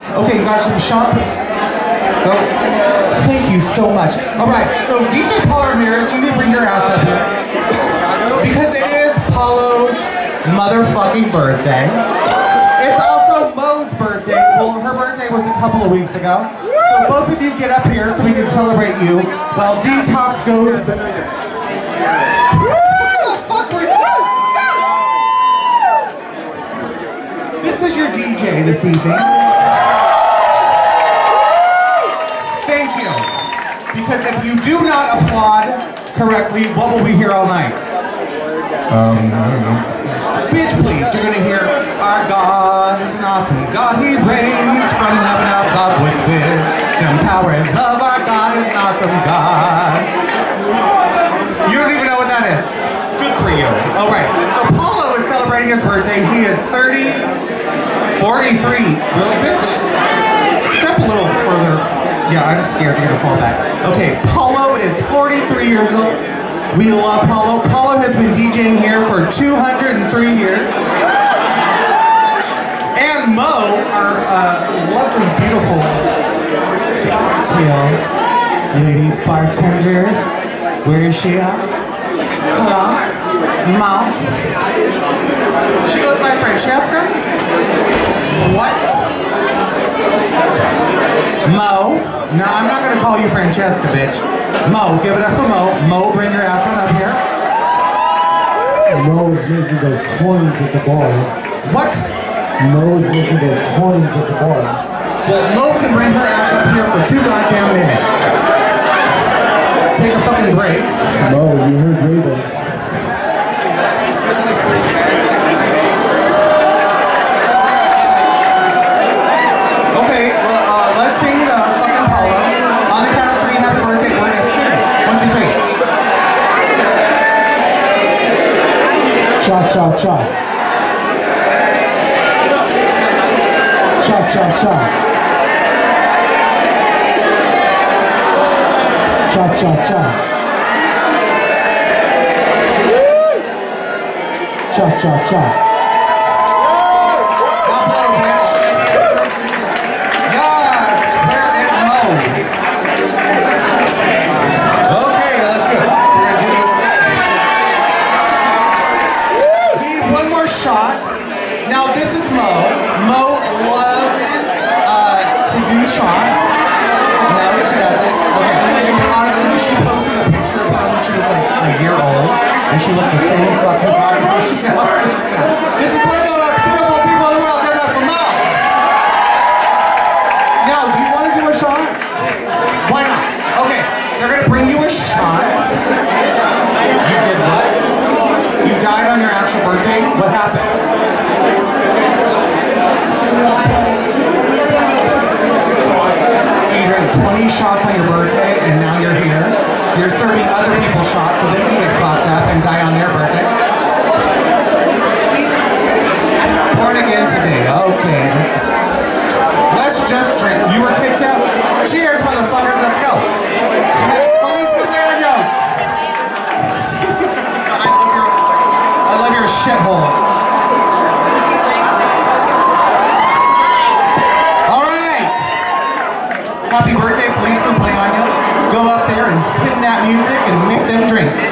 Okay, you guys should shop. Oh, thank you so much. Alright, so DJ Paulo Ramirez, you need to bring your ass up here. Because it is Paulo's motherfucking birthday. It's also Mo's birthday. Well, her birthday was a couple of weeks ago. So both of you get up here so we can celebrate you while Detox goes. This is your DJ this evening. Thank you. Because if you do not applaud correctly, what will we hear all night? I don't know. Bitch, please. You're gonna hear, our God is an awesome God. He reigns from heaven above with wisdom, power, and love. Our God is an awesome God. You don't even know what that is. Good for you. All right. So Paulo is celebrating his birthday. He is 43. Really, bitch? Step a little further. Yeah, I'm scared you're gonna fall back. Okay, Paulo is 43 years old. We love Paulo. Paulo has been DJing here for 203 years. And Mo, our lovely, beautiful lady bartender. Where is she at? Hello? Mo? She goes by Francesca? What? Mo? No, I'm not gonna call you Francesca, bitch. Mo, give it up for Mo. Mo, bring your ass on up here. Mo is making those coins at the bar. What? Mo is making those coins at the bar. Well, Mo can bring her ass up here for 2 goddamn minutes. Take a fucking break. Mo, you heard Raven. Okay, well, let's sing fucking Paulo. On the count of 3, happy birthday. We're gonna sing. 1, 2, 3. Cha cha cha. Cha cha cha. Cha cha cha. Cha cha cha. Shot. Now this is Mo. Mo loves to do shots. No, she doesn't. Okay. But honestly, she posted a picture of her when she was like a year old, and she looked the same fucking body as she now. This is one of the beautiful people in the world. They're not from Mo. Now, do you want to do a shot? Why not? Okay. They're gonna bring you a shot. You did what? You died on your actual birthday? What happened? So you drank 20 shots on your birthday and now you're here. You're serving other people shots so they can get fucked up and die on their birthday. Born again today, okay. Let's just drink. You were kicked out. Cheers, motherfuckers, let's go. Shithole. Alright! Happy birthday, please don't play on you. Go up there and spin that music and make them drinks.